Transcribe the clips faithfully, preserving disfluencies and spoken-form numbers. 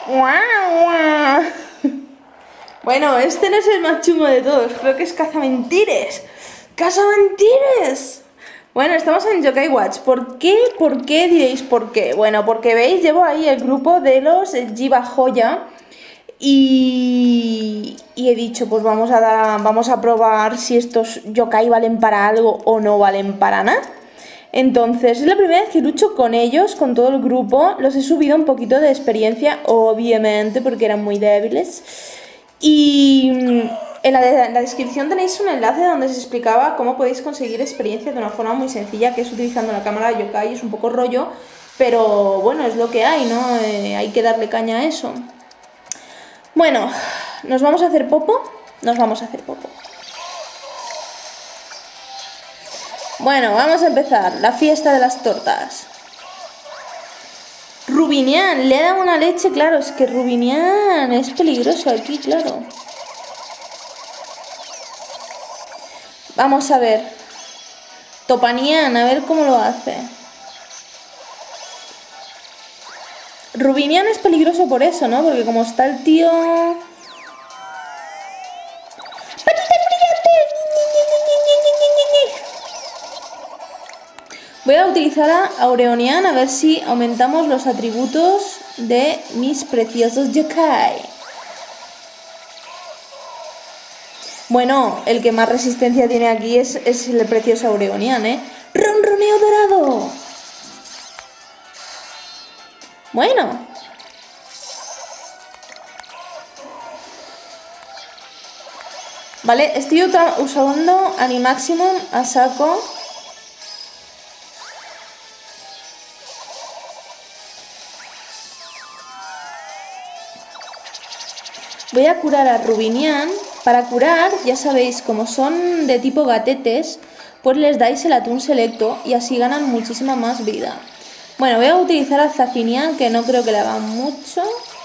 Bueno, este no es el más chungo de todos, creo que es Cazamentiras. ¡Cazamentiras! Bueno, estamos en Yokai Watch. ¿Por qué? ¿Por qué diréis por qué? Bueno, porque veis, llevo ahí el grupo de los Jiba Joya y, y he dicho, pues vamos a, dar, vamos a probar si estos yokai valen para algo o no valen para nada. Entonces, es la primera vez que lucho con ellos, con todo el grupo. Los he subido un poquito de experiencia, obviamente, porque eran muy débiles. Y en la, de, en la descripción tenéis un enlace donde se explicaba cómo podéis conseguir experiencia de una forma muy sencilla, que es utilizando la cámara de yokai. Es un poco rollo, pero bueno, es lo que hay, ¿no? Eh, hay que darle caña a eso. Bueno, ¿nos vamos a hacer popo? Nos vamos a hacer popo. Bueno, vamos a empezar. La fiesta de las tortas. Rubinian, le ha dado una leche, claro, es que Rubinian es peligroso aquí, claro. Vamos a ver. Topanian, a ver cómo lo hace. Rubinian es peligroso por eso, ¿no? Porque como está el tío... Voy a utilizar a Aureonian a ver si aumentamos los atributos de mis preciosos yokai. Bueno, el que más resistencia tiene aquí es, es el precioso Aureonian, ¿eh? ¡Ronroneo dorado! Bueno. Vale, estoy usando Animaximum a saco. Voy a curar a Rubinian. Para curar, ya sabéis, como son de tipo gatetes, pues les dais el atún selecto y así ganan muchísima más vida. Bueno, voy a utilizar a Zafinian, que no creo que le haga mucho.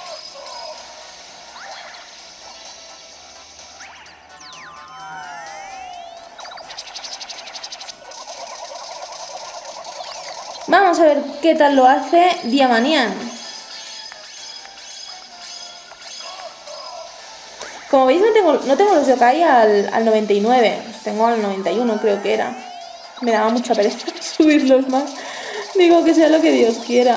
Vamos a ver qué tal lo hace Diamanian. Como veis, no tengo, no tengo los yokai al, al noventa y nueve, los tengo al noventa y uno, creo que era. Me daba mucha pereza subirlos más. Digo que sea lo que Dios quiera.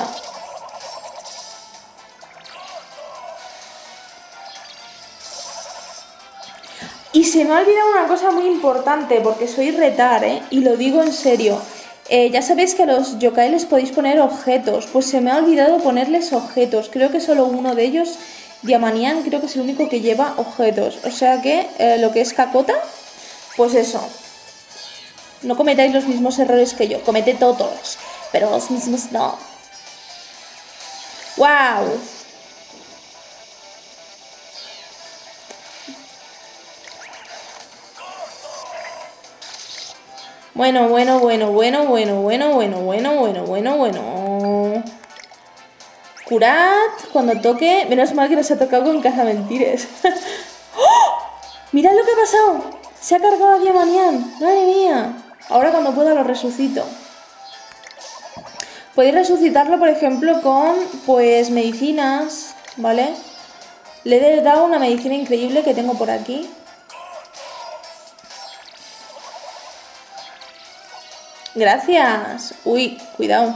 Y se me ha olvidado una cosa muy importante, porque soy retar, ¿eh? Y lo digo en serio. Eh, ya sabéis que a los yokai les podéis poner objetos. Pues se me ha olvidado ponerles objetos. Creo que solo uno de ellos... Diamanian creo que es el único que lleva objetos. O sea que eh, lo que es Cacota, pues eso. No cometáis los mismos errores que yo. Cometed todos, pero los mismos no. ¡Wow! Bueno, bueno, bueno, bueno, bueno, bueno, bueno, bueno, bueno, bueno, bueno. Curad cuando toque. Menos mal que nos ha tocado con Cazamentiras. ¡Oh! Mirad lo que ha pasado. Se ha cargado a Diamanian. Madre mía. Ahora cuando pueda lo resucito. Podéis resucitarlo, por ejemplo, con pues medicinas, ¿vale? Le he dado una medicina increíble que tengo por aquí. Gracias. Uy, cuidado.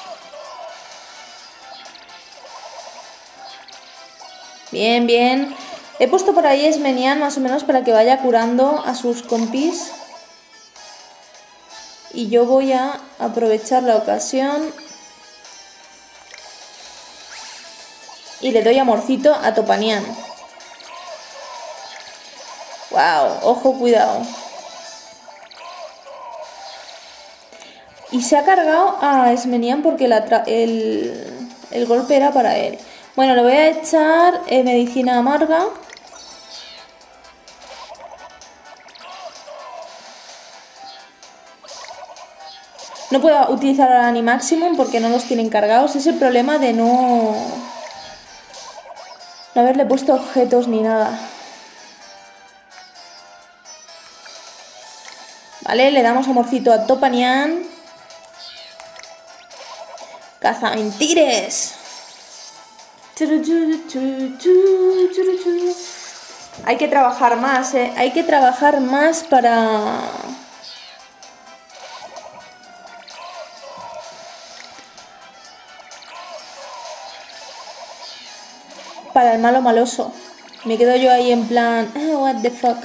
Bien, bien. He puesto por ahí Esmenian más o menos para que vaya curando a sus compis. Y yo voy a aprovechar la ocasión. Y le doy amorcito a Topanian. Wow, ojo, cuidado. Y se ha cargado a Esmenian porque la el, el golpe era para él. Bueno, le voy a echar eh, medicina amarga. No puedo utilizar el Animaximum porque no los tienen cargados. Es el problema de no, no haberle puesto objetos ni nada. Vale, le damos amorcito a Topanian. Cazamentiras. Hay que trabajar más, ¿eh? Hay que trabajar más para... Para el malo maloso. Me quedo yo ahí en plan... Oh, what the fuck.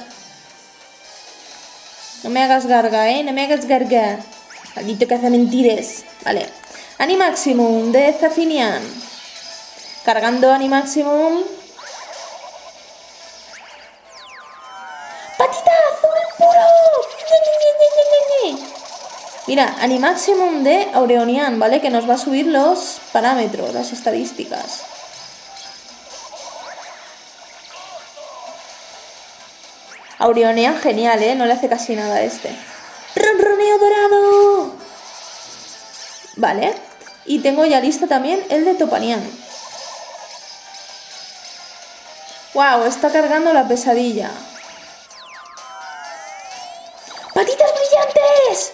No me hagas garga, ¿eh? No me hagas garga. Maldito que hace mentiras. Vale. Animaximum de Zafinian. Cargando Animaximum. ¡Patita azul puro! Mira, Animaximum de Aureonian, ¿vale? Que nos va a subir los parámetros, las estadísticas. Aureonian genial, ¿eh? No le hace casi nada a este. ¡Ronroneo dorado! Vale. Y tengo ya listo también el de Topanian. ¡Wow! Está cargando la pesadilla. ¡Patitas brillantes!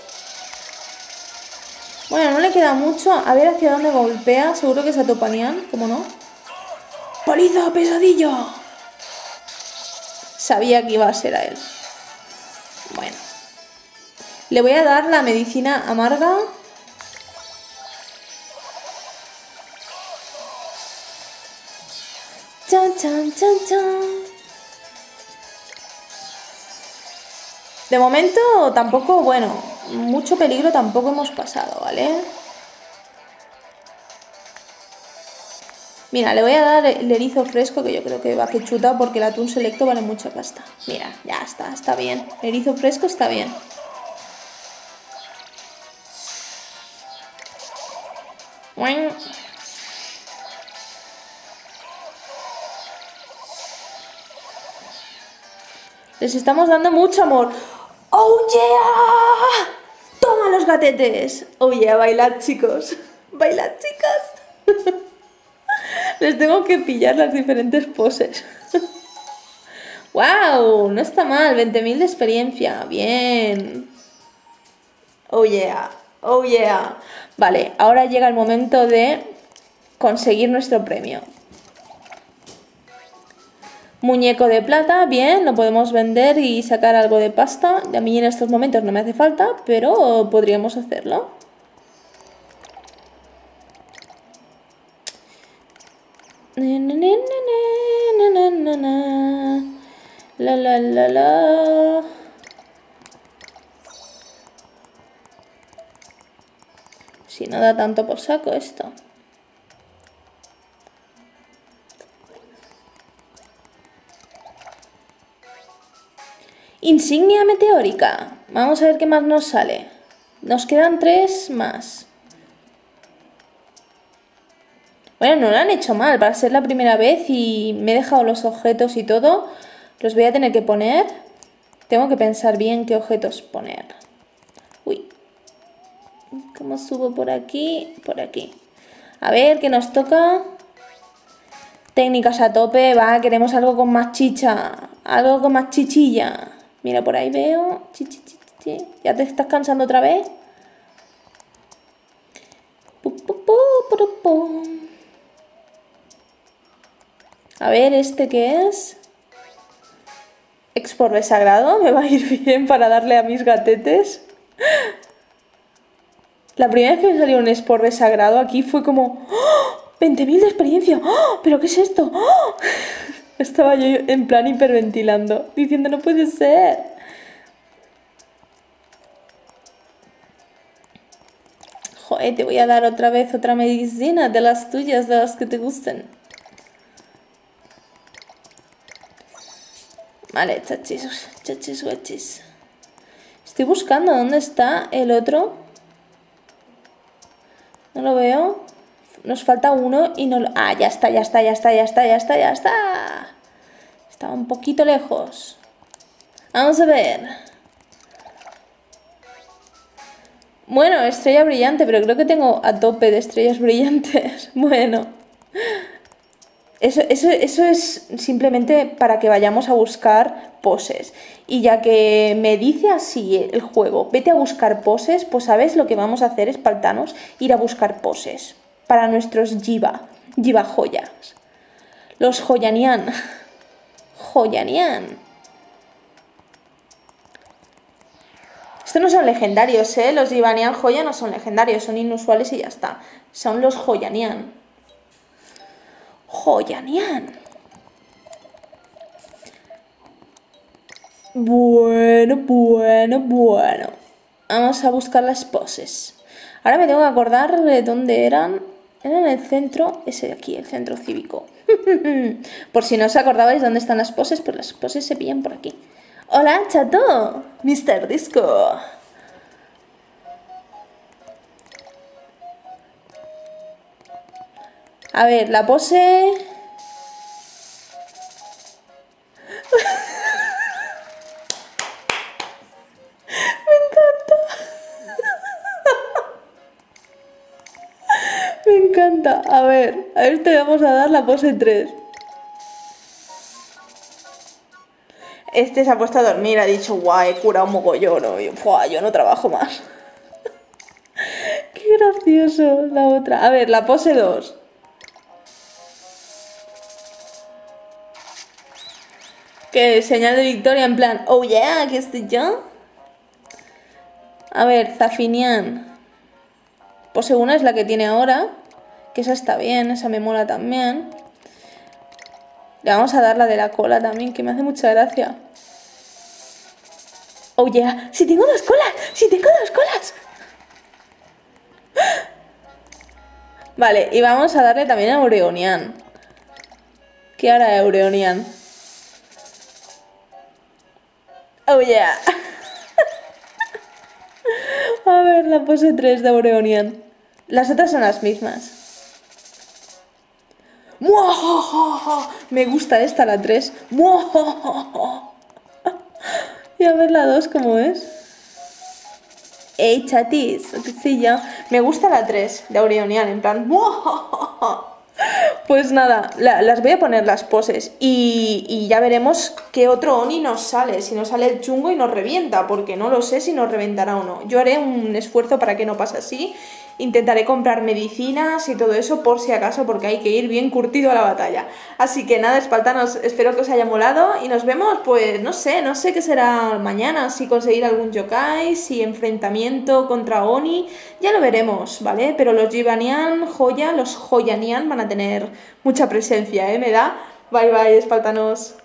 Bueno, no le queda mucho. A ver hacia dónde golpea. Seguro que es a Topanian, ¿cómo no? ¡Paliza, pesadilla! Sabía que iba a ser a él. Bueno. Le voy a dar la medicina amarga. Chan, chan, chan, chan. De momento tampoco, bueno, mucho peligro tampoco hemos pasado, ¿vale? Mira, le voy a dar el erizo fresco, que yo creo que va que chuta, porque el atún selecto vale mucha pasta. Mira, ya está, está bien. El erizo fresco está bien. Les estamos dando mucho amor. ¡Oh, yeah! ¡Toma los gatetes! ¡Oh, yeah! Bailad, chicos. Bailad, chicas. Les tengo que pillar las diferentes poses. ¡Wow! No está mal. veinte mil de experiencia. Bien. ¡Oh, yeah! ¡Oh, yeah! Vale, ahora llega el momento de conseguir nuestro premio. Muñeco de plata, bien, lo podemos vender y sacar algo de pasta. A mí en estos momentos no me hace falta, pero podríamos hacerlo. La la la la. Si no da tanto por saco esto. Insignia meteórica. Vamos a ver qué más nos sale. Nos quedan tres más. Bueno, no lo han hecho mal. Para ser la primera vez y me he dejado los objetos y todo, los voy a tener que poner. Tengo que pensar bien qué objetos poner. Uy. ¿Cómo subo por aquí? Por aquí. A ver, ¿qué nos toca? Técnicas a tope. Va, queremos algo con más chicha. Algo con más chichilla. Mira, por ahí veo. Chi, chi, chi, chi. ¿Ya te estás cansando otra vez? Pu, pu, pu, pu, pu. A ver, ¿este qué es? Exporbe sagrado. Me va a ir bien para darle a mis gatetes. La primera vez que me salió un exporbe sagrado aquí fue como... ¡Oh! veinte mil de experiencia. ¡Oh! ¿Pero qué es esto? ¡Oh! Estaba yo en plan hiperventilando, diciendo no puede ser. Joder, te voy a dar otra vez otra medicina de las tuyas, de las que te gusten. Vale, chachis, chachis, guachis. Estoy buscando dónde está el otro. No lo veo. Nos falta uno y no lo... Ah, ya está, ya está, ya está, ya está, ya está, ya está. Estaba un poquito lejos. Vamos a ver. Bueno, estrella brillante, pero creo que tengo a tope de estrellas brillantes. Bueno. Eso, eso, eso es simplemente para que vayamos a buscar poses. Y ya que me dice así el juego, vete a buscar poses, pues sabes lo que vamos a hacer, espartanos, ir a buscar poses para nuestros Jiva, Jiva joyas. Los Joyanian. Joyanian. Estos no son legendarios, ¿eh? Los Givanian Joya no son legendarios, son inusuales y ya está. Son los Joyanian. Joyanian. Bueno, bueno, bueno. Vamos a buscar las poses. Ahora me tengo que acordar de dónde eran. Era en el centro, ese de aquí, el centro cívico. Por si no os acordabais dónde están las poses, pues las poses se pillan por aquí. Hola, chato. mister Disco. A ver, la pose... Me encanta. A ver, a ver, te vamos a dar la pose tres. Este se ha puesto a dormir, ha dicho, guau, he curado un mogollón, ¿no? Y, yo no trabajo más. Qué gracioso la otra. A ver, la pose dos. Que señal de victoria en plan, oh yeah, aquí estoy yo. A ver, Zafinian. Pose una es la que tiene ahora. Que esa está bien, esa me mola también. Le vamos a dar la de la cola también, que me hace mucha gracia. Oh yeah, si tengo dos colas, si tengo dos colas. Vale, y vamos a darle también a Aureonian. ¿Qué hará Aureonian? Oh yeah. A ver, la pose tres de Aureonian. Las otras son las mismas. Me gusta esta, la tres. Y a ver la dos cómo es. Ey, chatis, sí, ya. Me gusta la tres de Aureonian, en plan. Pues nada, la, las voy a poner las poses y, y ya veremos qué otro Oni nos sale. Si nos sale el chungo y nos revienta, porque no lo sé si nos reventará o no. Yo haré un esfuerzo para que no pase así. Intentaré comprar medicinas y todo eso por si acaso, porque hay que ir bien curtido a la batalla. Así que nada, espartanos, espero que os haya molado y nos vemos, pues no sé, no sé qué será mañana, si conseguir algún yokai, si enfrentamiento contra Oni, ya lo veremos, ¿vale? Pero los Givanian, Joya, los Joyanian van a tener mucha presencia, ¿eh? Me da. Bye bye, espartanos.